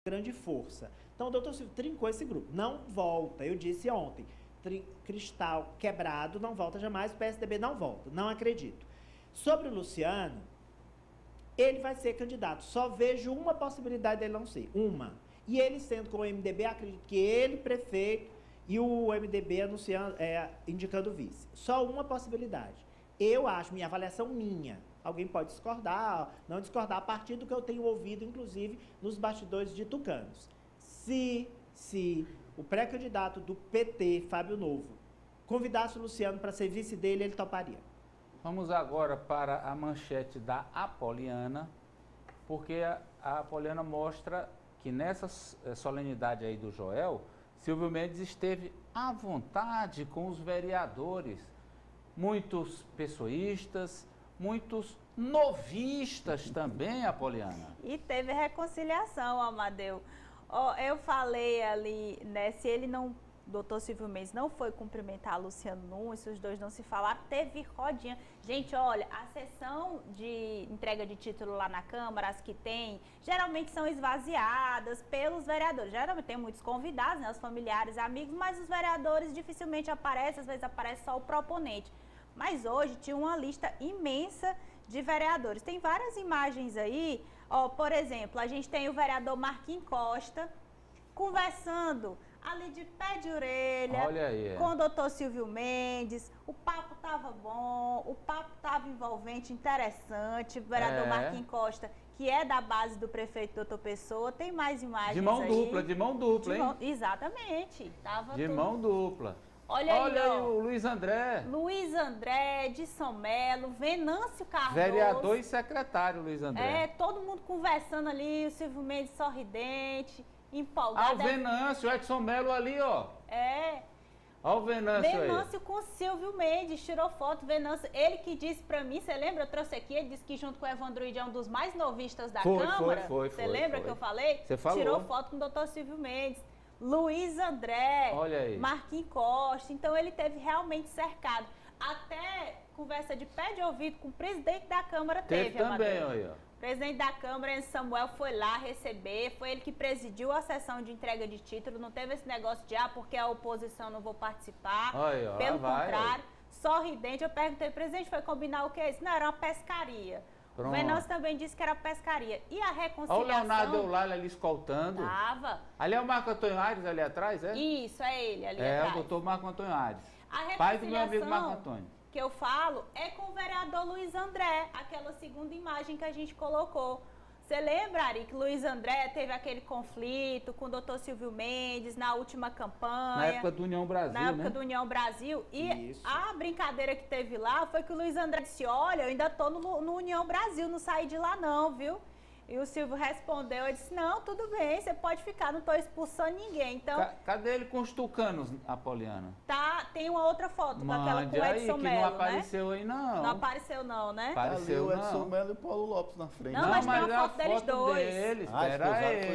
grande força. Então o doutor Silvio trincou esse grupo. Não volta, eu disse ontem. Cristal quebrado, não volta jamais, o PSDB não volta, não acredito. Sobre o Luciano, ele vai ser candidato. Só vejo uma possibilidade dele não ser, uma. E ele sendo com o MDB, acredito que ele, prefeito, e o MDB anunciando, indicando vice. Só uma possibilidade. Eu acho, minha avaliação minha, alguém pode discordar, não discordar, a partir do que eu tenho ouvido, inclusive, nos bastidores de Tucanos. Se o pré-candidato do PT, Fábio Novo, convidasse o Luciano para ser vice dele, ele toparia. Vamos agora para a manchete da Apoliana, porque a Apoliana mostra que nessa solenidade aí do Joel, Silvio Mendes esteve à vontade com os vereadores, muitos pessoistas, muitos novistas também, Apoliana. E teve reconciliação, Amadeu. Eu falei ali, né, se ele não, doutor Silvio Mendes não foi cumprimentar Luciano Nunes, se os dois não se falaram, teve rodinha. Gente, olha, a sessão de entrega de título lá na Câmara, as que tem, geralmente são esvaziadas pelos vereadores. Geralmente tem muitos convidados, né, os familiares, amigos, mas os vereadores dificilmente aparecem, às vezes aparece só o proponente. Mas hoje tinha uma lista imensa de vereadores. Tem várias imagens aí, por exemplo, a gente tem o vereador Marquinhos Costa conversando ali de pé de orelha com o doutor Silvio Mendes. O papo estava bom, o papo estava envolvente, interessante. O vereador Marquinhos Costa, que é da base do prefeito doutor Pessoa, tem mais imagens de mão aí. De mão dupla, hein? Exatamente. Tava de tudo... mão dupla. Olha aí, o Luiz André. Luiz André, de São Melo, Venâncio Cardoso. Vereador e secretário, Luiz André. Todo mundo conversando ali, o Silvio Mendes sorridente, empolgado. O Venâncio, o Edson Melo ali, ó. Olha o Venâncio aí. Venâncio com o Silvio Mendes, tirou foto, Venâncio, ele que disse pra mim, você lembra, eu trouxe aqui, ele disse que junto com o Evandro Ide é um dos mais novistas da Câmara. Você lembra que eu falei? Você falou. Tirou foto com o doutor Silvio Mendes. Luiz André, olha aí. Marquinhos Costa, então ele teve realmente cercado. Até conversa de pé de ouvido com o presidente da Câmara teve também, olha. O presidente da Câmara, Enzo Samuel, foi lá receber, foi ele que presidiu a sessão de entrega de título, não teve esse negócio de, porque a oposição não vou participar, pelo contrário, sorridente. Eu perguntei, presidente, foi combinar o que é isso? Não, era uma pescaria. Pronto. O Venâncio também disse que era pescaria. E a reconciliação... Olha o Leonardo Eulalio ali escoltando. Tava. Ali é o Marco Antônio Aires, ali atrás, é? Isso, é ele ali atrás. É o doutor Marco Antônio Aires. A pai do meu amigo Marco Antônio. Que eu falo é com o vereador Luiz André, aquela segunda imagem que a gente colocou. Você lembra, Ari, que Luiz André teve aquele conflito com o doutor Silvio Mendes na última campanha. Na época do União Brasil, Na época do União Brasil. E a brincadeira que teve lá foi que o Luiz André disse, olha, eu ainda tô no União Brasil, não saí de lá não, viu? E o Silvio respondeu, ele disse, não, tudo bem, você pode ficar, não estou expulsando ninguém. Então, cadê ele com os tucanos, Apoliana? Tem uma outra foto com aquela com o Edson Melo, não apareceu aí, não. Não apareceu não, né? Apareceu o Edson Melo e o Paulo Lopes na frente. Não, mas tem uma foto deles dois. Espera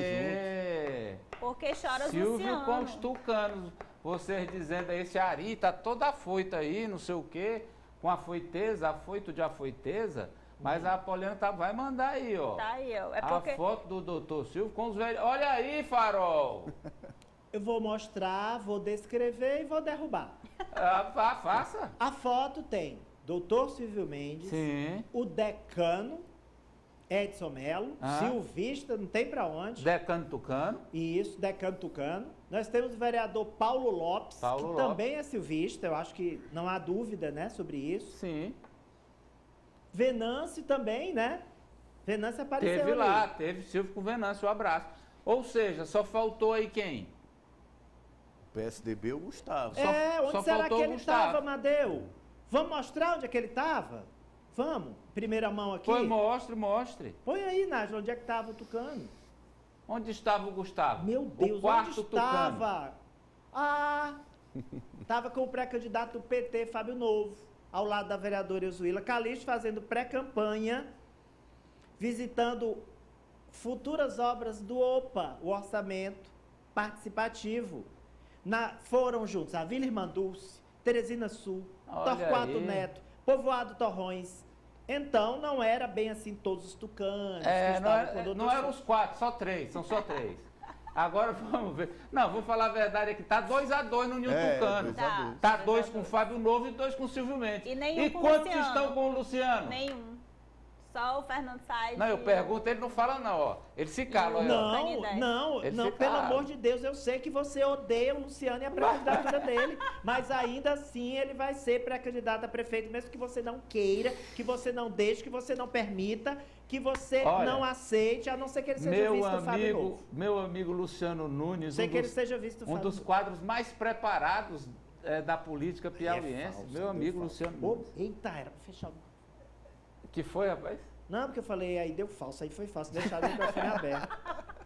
aí. Porque chora Silvio Luciano. Com os tucanos. Vocês dizendo aí, esse Ari tá toda afoita aí, não sei o quê, com afoiteza, afoito de afoiteza. Mas a Apoliana vai mandar aí, ó. Tá aí, ó. A foto do doutor Silvio com os velhos. Olha aí, Farol! Eu vou mostrar, vou descrever e vou derrubar. Faça. A foto tem doutor Silvio Mendes, o decano Edson Melo, silvista, não tem pra onde. Decano Tucano. Isso, decano Tucano. Nós temos o vereador Paulo Lopes, também é silvista, eu acho que não há dúvida, né, sobre isso. Sim. Venâncio também, né? Venâncio apareceu Teve lá, teve Silvio com Venâncio, um abraço. Ou seja, só faltou aí quem? O PSDB, o Gustavo. Onde será que ele estava, Amadeu? Vamos mostrar onde é que ele estava? Vamos? Primeira mão aqui. Mostre. Põe aí, Nájila, onde é que estava o Tucano? Onde estava o Gustavo? Meu Deus, onde estava? Estava com o pré-candidato do PT, Fábio Novo, ao lado da vereadora Eusuíla Calixto, fazendo pré-campanha, visitando futuras obras do OPA, o orçamento participativo. Foram juntos a Vila Irmã Dulce, Teresina Sul, Torquato Neto, Povoado Torrões. Então, não era bem assim todos os tucanos. Não eram os 4, só 3, são só 3. Agora vamos ver. Não, vou falar a verdade aqui. Tá 2-2 no Nilton Cano. 2 a 2. Tá 2 com o Fábio Novo e 2 com o Silvio Mendes. E nenhum com o quantos Luciano. estão com o Luciano? Nenhum. Só o Fernando Said. Não, eu pergunto, ele não fala não, ó. Ele se cala, ó. Ele Não, se pelo cala. amor de Deus, eu sei que você odeia o Luciano e a pré-candidatura dele, mas ainda assim ele vai ser pré-candidato a prefeito, mesmo que você não queira, que você não deixe, que você não permita, que você Olha, não aceite, a não ser que ele seja visto do Fábio Novo. Meu amigo Luciano Nunes, Sei que ele seja visto do um Fábio dos Novo. quadros mais preparados da política piauiense. falso, Meu amigo Luciano Ô, Nunes. eita, era pra fechar o... Que foi, rapaz? Não, porque eu falei, aí deu falso, aí foi fácil, deixar o microfone aberto.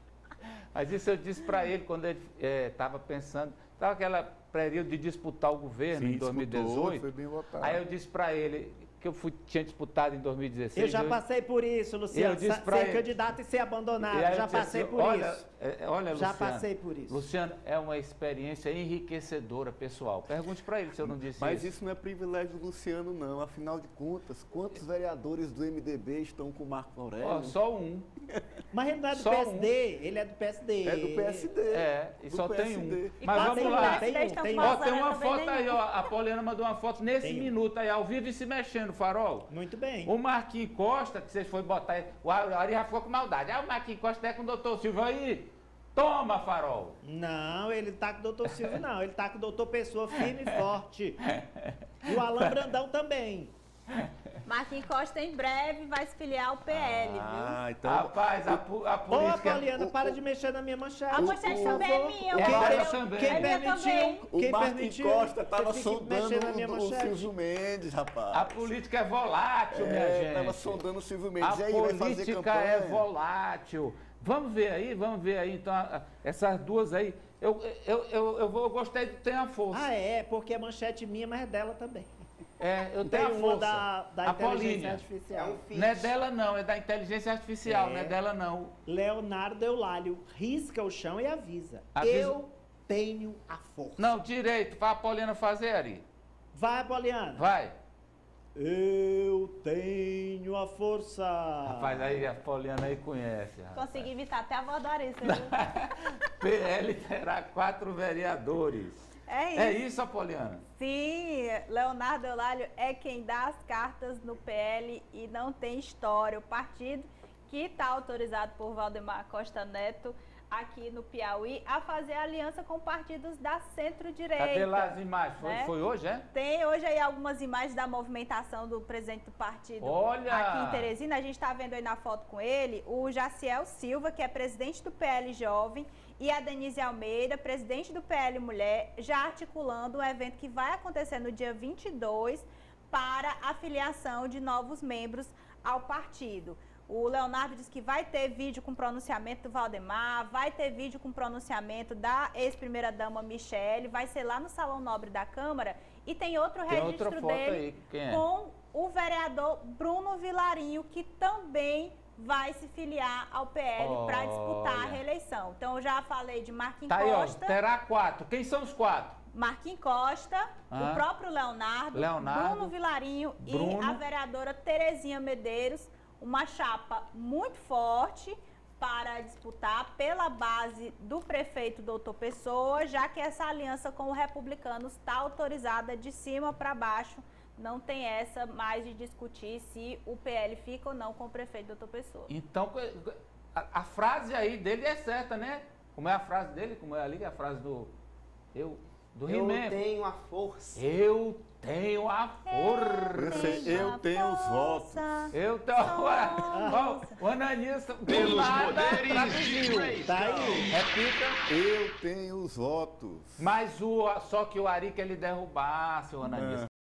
Mas isso eu disse para ele quando ele estava pensando, estava aquele período de disputar o governo em 2018. Foi bem votado. Aí eu disse para ele que eu tinha disputado em 2016. Eu já passei por isso, Luciano, eu disse pra ser ele- candidato e ser abandonado, E aí eu já disse passei assim, por olha, isso. Olha, Já Luciano, passei por isso. Luciano, é uma experiência enriquecedora, pessoal. Pergunte para ele se eu não disse Mas isso. isso não é privilégio do Luciano, não. Afinal de contas, quantos vereadores do MDB estão com o Marco Aurélio? Ó, só um. Mas ele não é do Só PSD, ele é do PSD. É do PSD. E do só tem PSD. um. E Mas quase vamos o lá. PSD estão Tem com um. Ó, Bolsonaro tem uma também foto aí, nenhum. ó. A Poliana mandou uma foto nesse Tem um. minuto aí, ao vivo e se mexendo, Farol. Muito bem. O Marquinhos Costa, que vocês foram botar aí, o Ari já ficou com maldade. Ah, o Marquinhos Costa é com o doutor Silvio aí. Toma, Farol. Não, ele tá com o doutor Silvio, não. Ele tá com o doutor Pessoa firme e forte. E o Alain Brandão também. Marquinhos Costa em breve vai se filiar ao PL, viu? Então, Rapaz, a Ô, política... Poliana, para de mexer na minha manchete. A manchete também é minha. É eu minha vou- também. Quem É minha permitiu? também. o Quem Marquinhos permitiu? Costa estava Você fica sondando mexendo na minha o manchete. Silvio Mendes, rapaz. A política é volátil, minha gente. Estava sondando o Silvio A Mendes. E aí, vai fazer política campanha? é volátil. Vamos ver aí, então, essas duas aí. Eu gostei de ter a força. Ah, é, porque a manchete minha, mas é dela também. Eu Tem tenho a uma força. da a inteligência Paulinha. artificial. Não é dela não, é da inteligência artificial, É. não é dela não. Leonardo Eulálio risca o chão e avisa. Avisa- Eu tenho a força. Não, direito, vai a Poliana fazer, Ari. Vai, Poliana. Vai. Eu tenho a força. Rapaz, aí a Poliana aí conhece. Rapaz. Consegui imitar até a voz da Arissa, viu? PL terá 4 vereadores. É isso. É isso, Poliana? Sim, Leonardo Eulálio é quem dá as cartas no PL e não tem história. O partido que está autorizado por Valdemar Costa Neto aqui no Piauí a fazer aliança com partidos da centro-direita. Cadê lá as imagens? né? Foi hoje, é? Tem hoje aí algumas imagens da movimentação do presidente do partido Olha! aqui em Teresina. A gente está vendo aí na foto com ele o Jaciel Silva, que é presidente do PL Jovem, e a Denise Almeida, presidente do PL Mulher, já articulando um evento que vai acontecer no dia 22 para a filiação de novos membros ao partido. O Leonardo disse que vai ter vídeo com pronunciamento do Valdemar, vai ter vídeo com pronunciamento da ex-primeira-dama Michele, vai ser lá no Salão Nobre da Câmara. E tem outro Tem registro outra foto dele aí, quem é? com o vereador Bruno Vilarinho, que também vai se filiar ao PL para disputar a Olha. reeleição. Então, eu já falei de Marquinhos Tá aí, ó, Costa, terá 4. Quem são os 4? Marquinhos Costa, Ah. o próprio Leonardo, Bruno Vilarinho e Bruno. a vereadora Terezinha Medeiros, uma chapa muito forte para disputar pela base do prefeito Doutor Pessoa, já que essa aliança com o Republicanos está autorizada de cima para baixo. Não tem essa mais de discutir se o PL fica ou não com o prefeito Doutor Pessoa. Então, a frase aí dele é certa, né? Como é a frase dele? Como é ali a frase do Eu He-Man? tenho a força. Eu tenho a força. Eu tenho os votos. Eu tenho... Ó, o Ananias do nada traduziu. Tá aí. Repita. Eu tenho os votos. Mas só que o Ari quer lhe derrubar, seu Ananias.